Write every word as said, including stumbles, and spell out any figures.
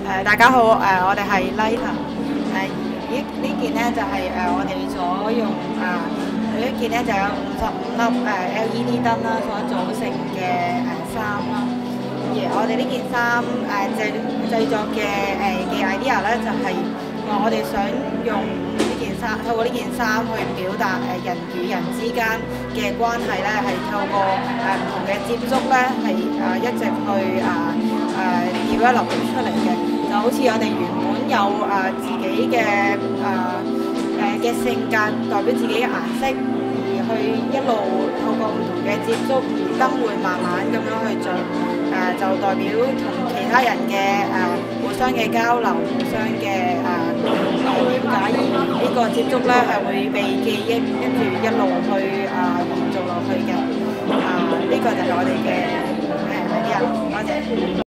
誒大家好，誒、呃、我哋係 Lighter，誒呢呢件咧就係、是、誒、呃、我哋所用啊，每、呃、一件咧就有五十五粒誒 L E D 燈啦，所組成嘅誒衫啦。而我哋呢件衫誒製製作嘅誒嘅 idea 咧就係、是、話我哋想用呢件衫，透過呢件衫去表達誒人與人之間嘅關係咧，係透過誒唔同嘅接觸咧，係誒一直去啊誒調一流出嚟嘅。就好似我哋原本有誒、呃、自己嘅誒誒嘅性格，代表自己嘅顏色，而去一路透過唔同嘅接觸，而燈會慢慢咁樣去做誒、呃，就代表同其他人嘅誒、呃、互相嘅交流，互相嘅誒誒了解，而呢個接觸咧係會被記憶，跟住一路去誒、呃、延續落去嘅。啊、呃，呢、這個就係我哋嘅誒 idea，多謝。